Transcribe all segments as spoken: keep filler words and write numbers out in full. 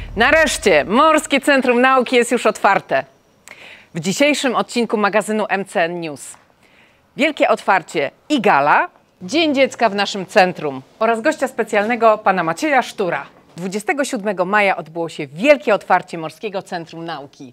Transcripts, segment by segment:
Nareszcie Morskie Centrum Nauki jest już otwarte. W dzisiejszym odcinku magazynu M C N News wielkie otwarcie i gala, Dzień Dziecka w naszym centrum oraz gościa specjalnego pana Macieja Sztura. dwudziestego siódmego maja odbyło się wielkie otwarcie Morskiego Centrum Nauki.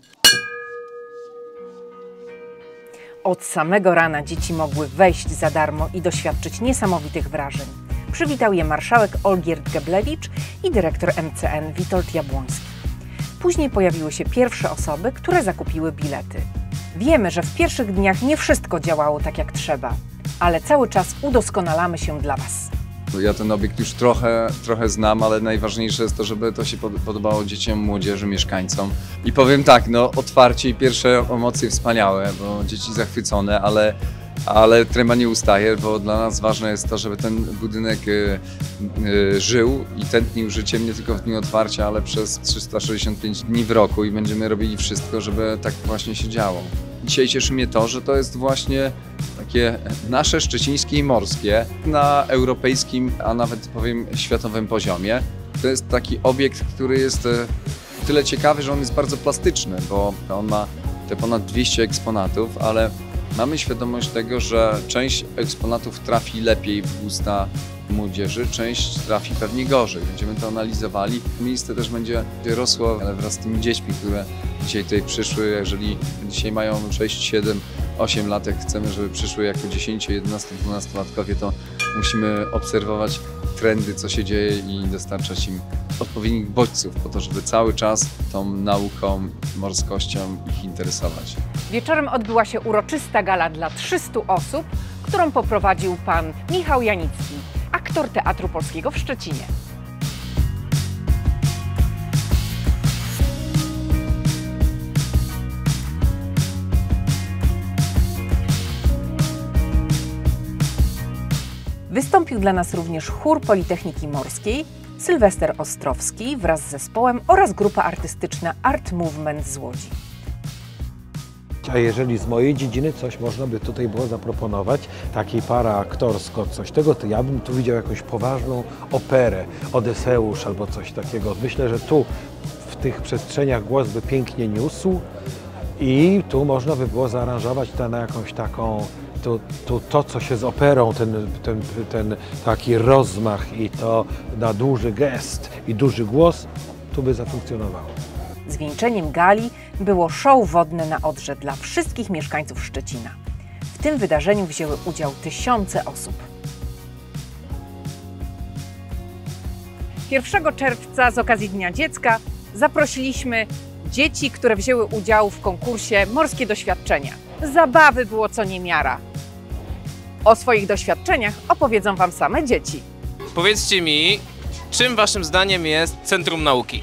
Od samego rana dzieci mogły wejść za darmo i doświadczyć niesamowitych wrażeń. Przywitał je marszałek Olgierd Geblewicz i dyrektor M C N Witold Jabłoński. Później pojawiły się pierwsze osoby, które zakupiły bilety. Wiemy, że w pierwszych dniach nie wszystko działało tak jak trzeba, ale cały czas udoskonalamy się dla Was. Ja ten obiekt już trochę, trochę znam, ale najważniejsze jest to, żeby to się podobało dzieciom, młodzieży, mieszkańcom. I powiem tak, no otwarcie i pierwsze emocje wspaniałe, bo dzieci zachwycone, ale, ale trema nie ustaje, bo dla nas ważne jest to, żeby ten budynek y, y, żył i tętnił życiem nie tylko w dniu otwarcia, ale przez trzysta sześćdziesiąt pięć dni w roku i będziemy robili wszystko, żeby tak właśnie się działo. Dzisiaj cieszy mnie to, że to jest właśnie takie nasze szczecińskie i morskie na europejskim, a nawet powiem światowym poziomie. To jest taki obiekt, który jest tyle ciekawy, że on jest bardzo plastyczny, bo on ma te ponad dwieście eksponatów, ale mamy świadomość tego, że część eksponatów trafi lepiej w gusta młodzieży, część trafi pewnie gorzej. Będziemy to analizowali. Miejsce też będzie rosło, ale wraz z tymi dziećmi, które dzisiaj tutaj przyszły, jeżeli dzisiaj mają sześć, siedem, osiem lat, jak chcemy, żeby przyszły jako dziesięcio-, jedenasto-, dwunastolatkowie, to musimy obserwować trendy, co się dzieje i dostarczać im odpowiednich bodźców po to, żeby cały czas tą nauką, morskością ich interesować. Wieczorem odbyła się uroczysta gala dla trzystu osób, którą poprowadził pan Michał Janicki, aktor Teatru Polskiego w Szczecinie. Wystąpił dla nas również chór Politechniki Morskiej, Sylwester Ostrowski wraz z zespołem oraz grupa artystyczna Art Movement z Łodzi. A jeżeli z mojej dziedziny coś można by tutaj było zaproponować, takiej paraaktorsko, coś tego, to ja bym tu widział jakąś poważną operę, Odyseusz albo coś takiego. Myślę, że tu w tych przestrzeniach głos by pięknie niósł i tu można by było zaaranżować to na jakąś taką, tu, tu, to co się z operą, ten, ten, ten taki rozmach i to na duży gest i duży głos, tu by zafunkcjonowało. Zwieńczeniem gali było show wodne na Odrze dla wszystkich mieszkańców Szczecina. W tym wydarzeniu wzięły udział tysiące osób. pierwszego czerwca z okazji Dnia Dziecka zaprosiliśmy dzieci, które wzięły udział w konkursie Morskie Doświadczenia. Zabawy było co niemiara. O swoich doświadczeniach opowiedzą Wam same dzieci. Powiedzcie mi, czym Waszym zdaniem jest Centrum Nauki?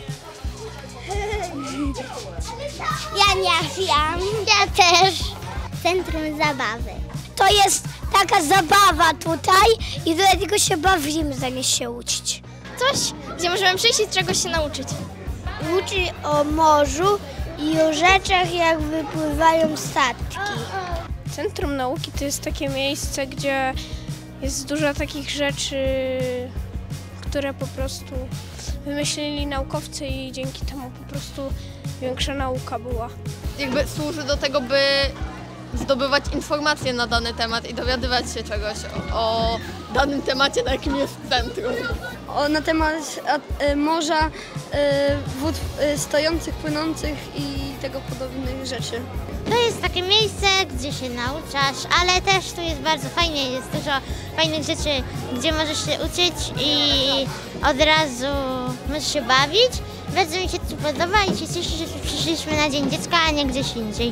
Ja nie wiem, ja też. Centrum zabawy. To jest taka zabawa tutaj i tutaj tylko się bawimy, zamiast się uczyć. Coś, gdzie możemy przyjść i czegoś się nauczyć. Uczy o morzu i o rzeczach, jak wypływają statki. Centrum Nauki to jest takie miejsce, gdzie jest dużo takich rzeczy, które po prostu wymyślili naukowcy i dzięki temu po prostu większa nauka była. Jakby służy do tego, by zdobywać informacje na dany temat i dowiadywać się czegoś o, o danym temacie, na jakim jest centrum. O, na temat a, morza, y, wód y, stojących, płynących i tego podobnych rzeczy. To jest takie miejsce, gdzie się nauczasz, ale też tu jest bardzo fajnie, jest dużo fajnych rzeczy, gdzie możesz się uczyć i od razu możesz się bawić. Bardzo mi się tu podoba i się cieszę, że tu przyszliśmy na Dzień Dziecka, a nie gdzieś indziej.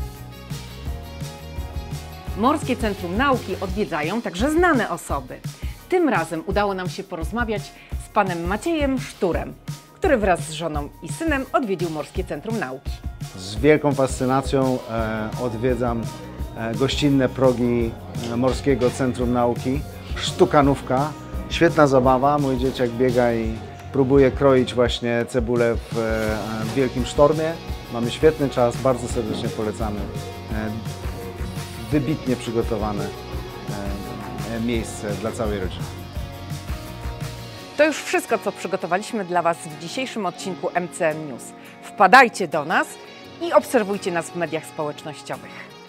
Morskie Centrum Nauki odwiedzają także znane osoby. Tym razem udało nam się porozmawiać z panem Maciejem Szturem, który wraz z żoną i synem odwiedził Morskie Centrum Nauki. Z wielką fascynacją e, odwiedzam e, gościnne progi e, Morskiego Centrum Nauki. Sztukanówka, świetna zabawa, mój dzieciak biega i próbuje kroić właśnie cebulę w, e, w wielkim sztormie. Mamy świetny czas, bardzo serdecznie polecamy. E, wybitnie przygotowane e, miejsce dla całej rodziny. To już wszystko, co przygotowaliśmy dla Was w dzisiejszym odcinku M C N News. Wpadajcie do nas i obserwujcie nas w mediach społecznościowych.